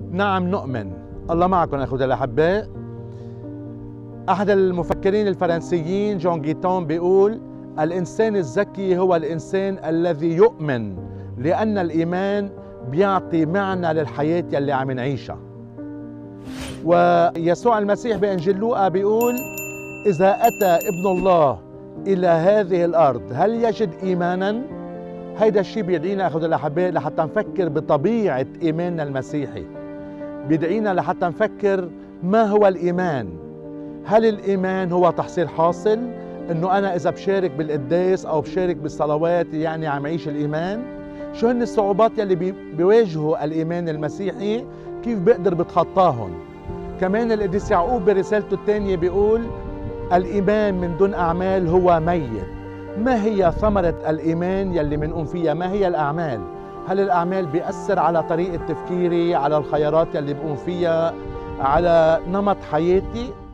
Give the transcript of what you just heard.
نعم نؤمن. الله معكم أخوتي الأحباء. أحد المفكرين الفرنسيين جون جيتون بيقول: الإنسان الذكي هو الإنسان الذي يؤمن، لأن الإيمان بيعطي معنى للحياة يلي عم نعيشها. ويسوع المسيح بإنجيل لوقا بيقول: إذا أتى ابن الله إلى هذه الأرض هل يجد إيمانا؟ هيدا الشيء بيدعينا أخوتي الأحباء لحتى نفكر بطبيعة إيماننا المسيحي، بيدعينا لحتى نفكر ما هو الإيمان. هل الإيمان هو تحصيل حاصل؟ إنه أنا إذا بشارك بالقداس أو بشارك بالصلوات يعني عم عيش الإيمان؟ شو هن الصعوبات يلي بيواجهوا الإيمان المسيحي؟ كيف بقدر بتخطاهم؟ كمان القديس يعقوب برسالته الثانية بيقول: الإيمان من دون أعمال هو ميت. ما هي ثمرة الإيمان يلي منقوم فيها؟ ما هي الأعمال؟ هل الأعمال بيأثر على طريقة تفكيري، على الخيارات يلي بقوم فيها، على نمط حياتي؟